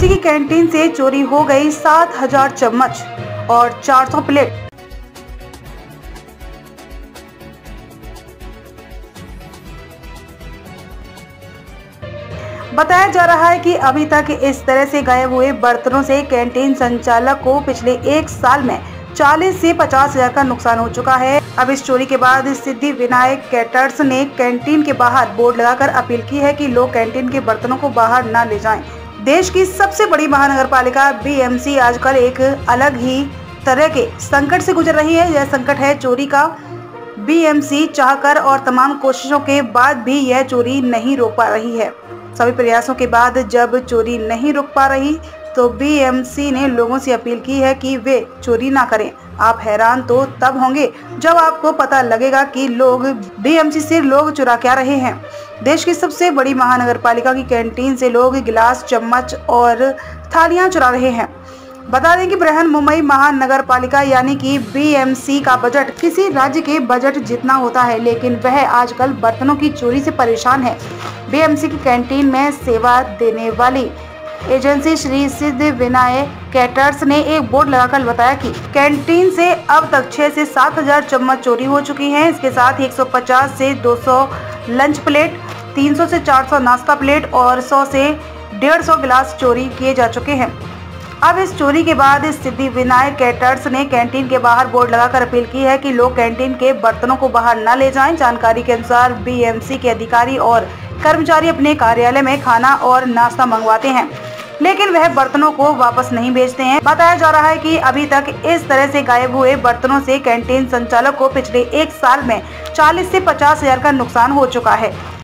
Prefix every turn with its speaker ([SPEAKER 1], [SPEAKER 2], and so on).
[SPEAKER 1] BMC की canteen से चोरी हो गई 7000 चम्मच और 400 प्लेट। बताया जा रहा है कि अभी तक इस तरह से गायब हुए बर्तनों से कैंटीन संचालक को पिछले 1 साल में 40 से 50 हजार का नुकसान हो चुका है। अब इस चोरी के बाद सिद्धि विनायक कैटर्स ने कैंटीन के बाहर बोर्ड लगाकर अपील की है कि लोग कैंटीन के बर्तनों को बाहर न ले जाएं। देश की सबसे बड़ी महानगरपालिका बीएमसी आजकल एक अलग ही तरह के संकट से गुजर रही है। यह संकट है चोरी का। बीएमसी चाहकर और तमाम कोशिशों के बाद भी यह चोरी नहीं रोक पा रही है। सभी प्रयासों के बाद जब चोरी नहीं रुक पा रही तो बीएमसी ने लोगों से अपील की है कि वे चोरी ना करें। आप हैरान तो तब होंगे जब आपको पता लगेगा कि लोग बीएमसी से लोग चुरा क्या रहे हैं। देश की सबसे बड़ी महानगरपालिका की कैंटीन से लोग गिलास, चम्मच और थालियां चुरा रहे हैं। बता दें कि बृहन मुंबई महानगर पालिका यानी कि बीएमसी का बजट किसी राज्य के बजट जितना होता है, लेकिन वह आजकल बर्तनों की चोरी से परेशान है। बीएमसी की कैंटीन में सेवा देने वाली एजेंसी श्री सिद्धि विनायक कैटर्स ने एक बोर्ड लगाकर बताया कि कैंटीन से अब तक 6 से 7 हजार चम्मच चोरी हो चुकी हैं। इसके साथ 150 से 200 लंच प्लेट, 300 से 400 नाश्ता प्लेट और 100 से 150 गिलास चोरी किए जा चुके हैं। अब इस चोरी के बाद सिद्धि विनायक कैटर्स ने कैंटीन के बाहर बोर्ड लगाकर अपील की है कि लोग कैंटीन के बर्तनों को बाहर न ले जाएं। जानकारी के अनुसार बीएमसी के अधिकारी और कर्मचारी अपने कार्यालय में खाना और नाश्ता मंगवाते हैं, लेकिन वह बर्तनों को वापस नहीं भेजते हैं। बताया जा रहा है कि अभी तक इस तरह से गायब हुए बर्तनों से कैंटीन संचालक को पिछले 1 साल में 40 से 50 हजार का नुकसान हो चुका है।